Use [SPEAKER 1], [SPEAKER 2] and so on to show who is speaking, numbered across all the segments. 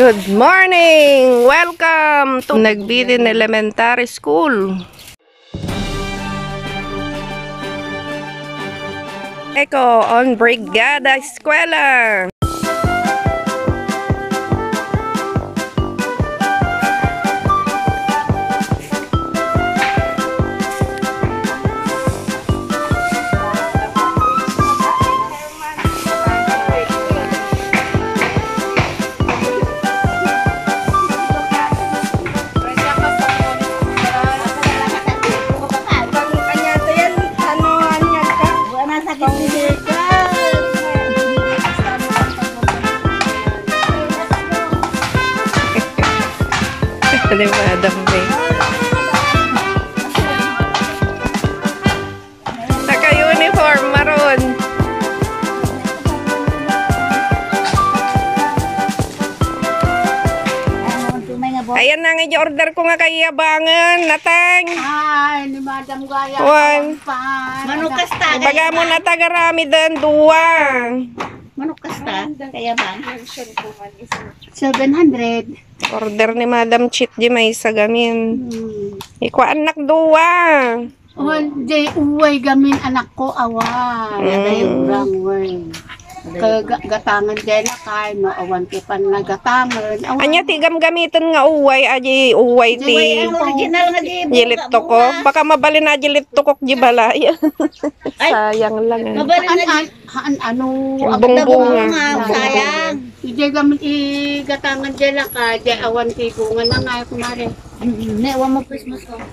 [SPEAKER 1] Good morning! Welcome to Nagbilin Elementary School. Eko on Brigada Eskwela. Ni Madam May. Naka-uniform maroon. Ayan na nga order ko nga kay Yabangan, Natang.
[SPEAKER 2] Ay, ni Madam Gaya.
[SPEAKER 1] One.
[SPEAKER 2] Manukas ta.
[SPEAKER 1] Baga mo na tagarami din, dua.
[SPEAKER 2] Manukas ta. Kaya ba? 700.
[SPEAKER 1] Order ni Madam Chit di may sagamin. Iko anak dua.
[SPEAKER 2] Di uway gamin anak ko awan. Aday urang way. Gatangan din na kay no awan ti pan nagatangan.
[SPEAKER 1] Anya tigam gamitin nga uway aji uway ti.
[SPEAKER 2] Original nga di.
[SPEAKER 1] Jilito ko. Baka mabalin na jilito ko di balay. Sayang lang.
[SPEAKER 2] Ano
[SPEAKER 1] Bunga.
[SPEAKER 2] sayang. Ije gamin gatangan din na kay di awan ti bunga na nga kunare. Ne wa mo Christmas ko.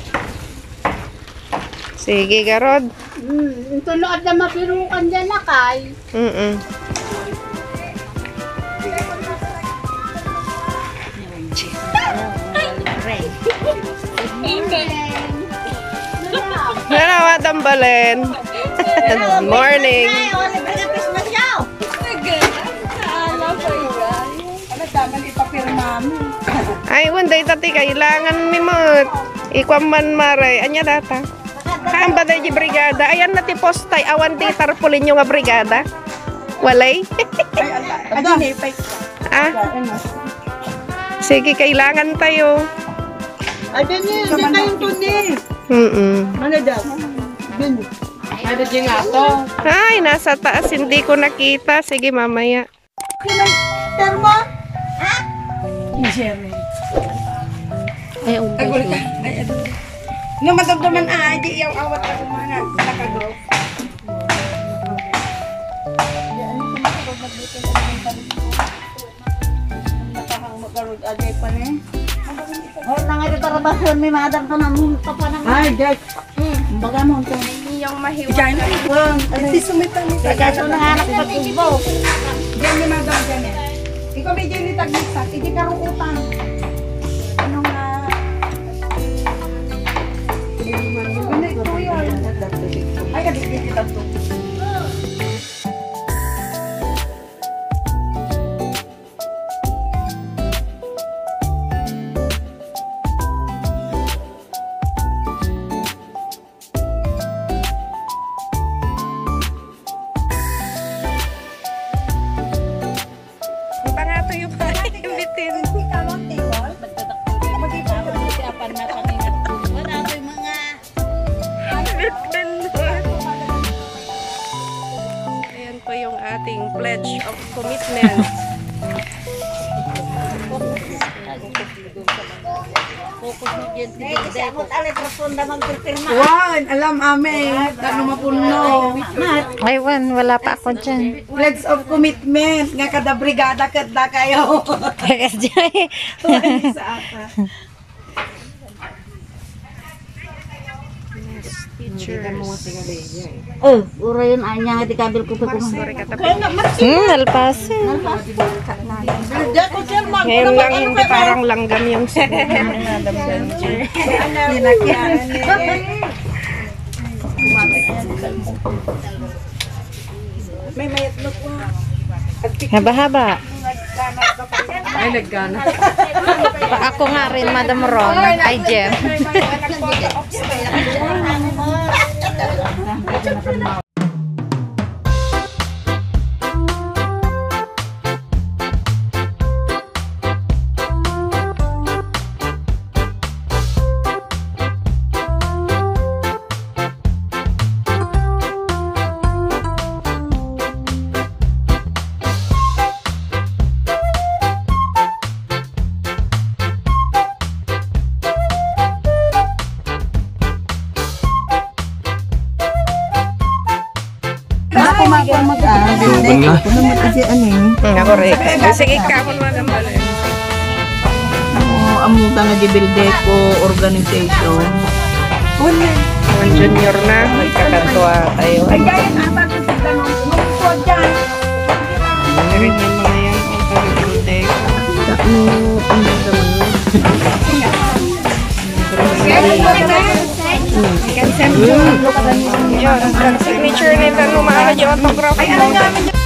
[SPEAKER 1] Sige, Garod.
[SPEAKER 2] Tulood na mapirukan dyan na kay.
[SPEAKER 1] Ano, Madam Balen? Good morning. Ay, unday tati, kailangan mimot. Ikwaman maray. Anya data? Haan ba dahi brigada? Ayan na ti postay. Awan ti tarpulin nyo nga brigada. Walay? Ah? Sige, kailangan tayo.
[SPEAKER 2] Adan niya, hindi tayong tuni. Ano daw? Ano dyan nga to?
[SPEAKER 1] Ay, nasa taas. Hindi ko nakita. Sige, mamaya.
[SPEAKER 2] Termo? Ha? Jeremy. Ay, umbay ko. No, madagdaman di yung awat ako mga nakagro. Oh, nangay tarabasyon may madam to na mo pa nang. Ay, dek. Baga mo to.
[SPEAKER 1] Yung mahiwa.
[SPEAKER 2] Diyan wang, ati sumita ni. Kaya na anak pa tubo. Diyan ni madam diyan. Ikaw medyo ni tagisa, hindi ka ro utang. Ano nga ay, kadikit kita to.
[SPEAKER 1] Iba nga to yung bitin. Ayan po yung ating pledge of commitment.
[SPEAKER 2] Wan, alam amin. Kano mapuno.
[SPEAKER 3] Ay, wala pa ako dyan.
[SPEAKER 2] Pledge of commitment. Nga kada brigada kada kayo. Sa ata. Oh, ura yun anya nga di kabil ko pa
[SPEAKER 3] Alpas.
[SPEAKER 1] Ngayon lang hindi parang langgam yung
[SPEAKER 2] may mayat mo po.
[SPEAKER 3] Haba-haba.
[SPEAKER 1] Ay, naggana.
[SPEAKER 3] Ako nga rin, Madam Ron. Ay, Jem.
[SPEAKER 4] Tugon nga.
[SPEAKER 1] Correct. Sige, kapon magambala.
[SPEAKER 5] Amuta na di Bildeco Organization.
[SPEAKER 1] One junior na, magkakatwa tayo. Ay, ganyan yung mga yan. Yun, ang signature nila lumaala yung autograph. Ay, ano namin yun?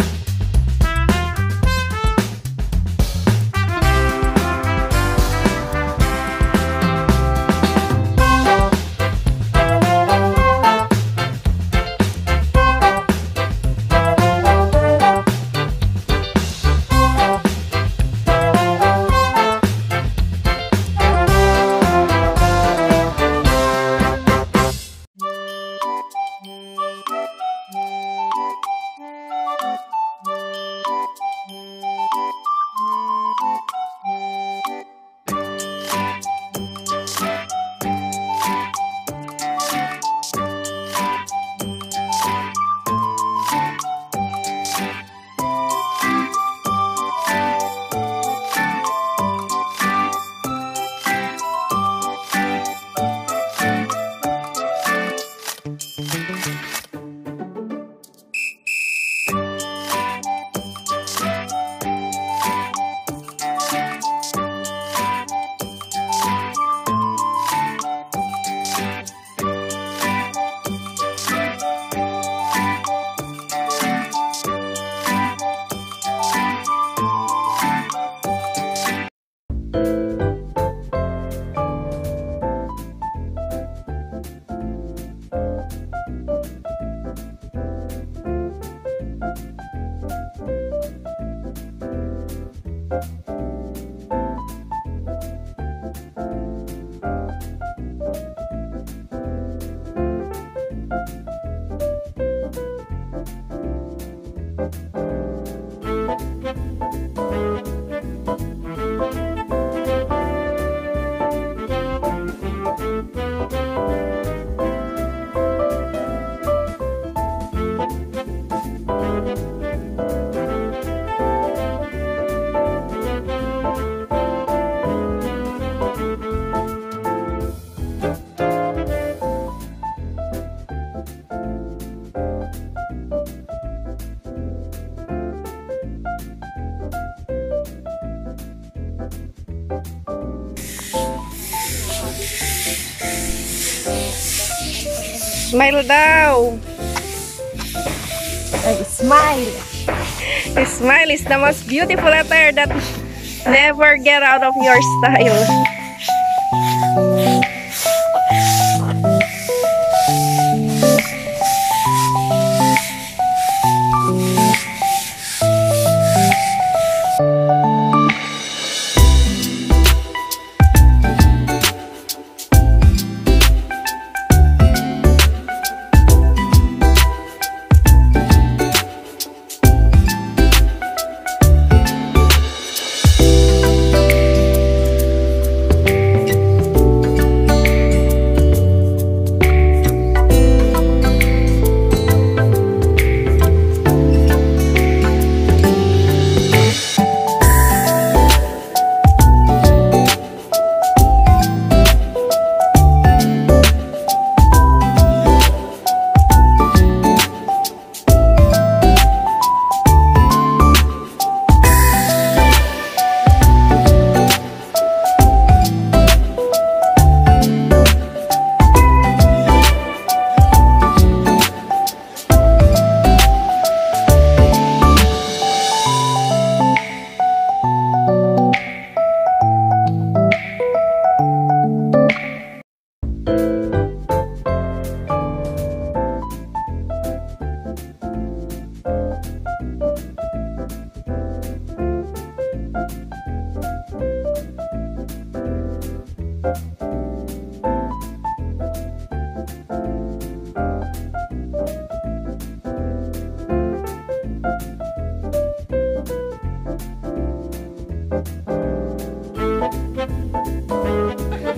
[SPEAKER 1] Smile daw.
[SPEAKER 3] Smile.
[SPEAKER 1] Smile is the most beautiful attire that never get out of your style.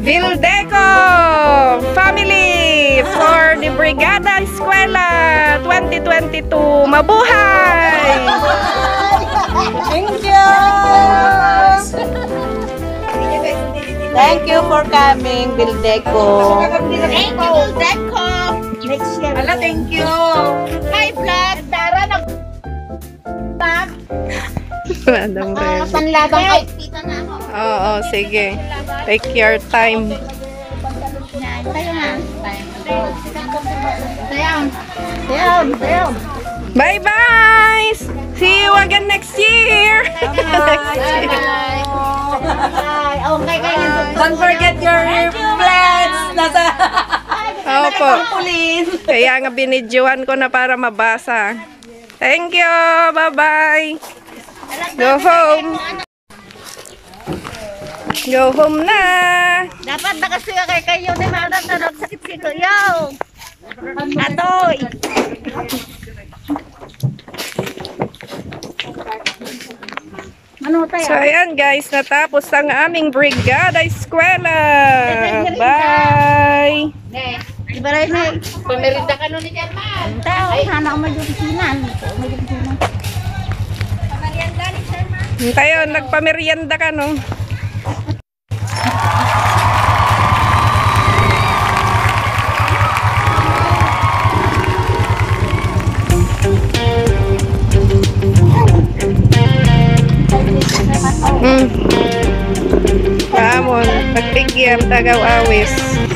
[SPEAKER 1] Vildeco family for the Brigada Escuela 2022. Mabuhay!
[SPEAKER 5] Thank you! Thank you for coming, Bildeco.
[SPEAKER 2] Thank you, Deco. Next year.
[SPEAKER 5] Ala, thank you.
[SPEAKER 2] Hi, vlog. Dara na. Vlog.
[SPEAKER 1] Madam Rel.
[SPEAKER 2] Panlabang kay tita na ako.
[SPEAKER 1] Oo, sige. Take your time.
[SPEAKER 2] Tayo na. Tayo.
[SPEAKER 1] Bye-bye! See you again next year!
[SPEAKER 2] Bye. Okay, kayo.
[SPEAKER 5] Don't forget your plans. Nasa
[SPEAKER 1] Opo.
[SPEAKER 5] pulis.
[SPEAKER 1] Kaya nga binidyohan ko na para mabasa. Thank you! Bye-bye! Go home! Go home na!
[SPEAKER 2] Dapat nakasiga kay kayo ni Marat na nagsakit si Kuya. Atoy. Ano tayo?
[SPEAKER 1] So ayan guys, natapos ang aming brigada eskwela. Bye!
[SPEAKER 2] Di ba rin eh? Pamirinda ka nun ni German. Tao, sana ako magdudisinan.
[SPEAKER 1] Tayo, nagpamerienda ka no? Kamon, pagtigyam, tagaw awis.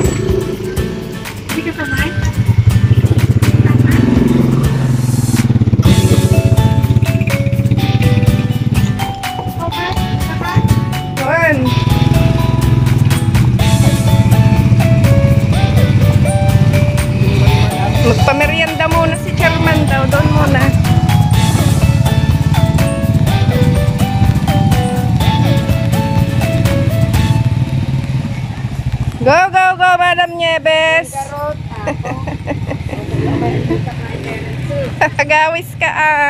[SPEAKER 1] One. Magpamerienda muna si Chairman daw, doon muna. Go, go, go, Madam Nieves. Gawis ka ah.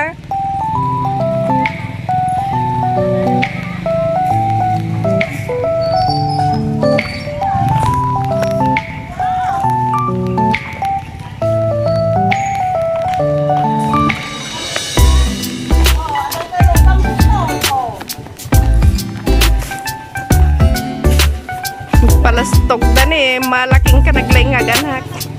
[SPEAKER 1] Palastog dan eh, malaking ka naglaing nga ganak.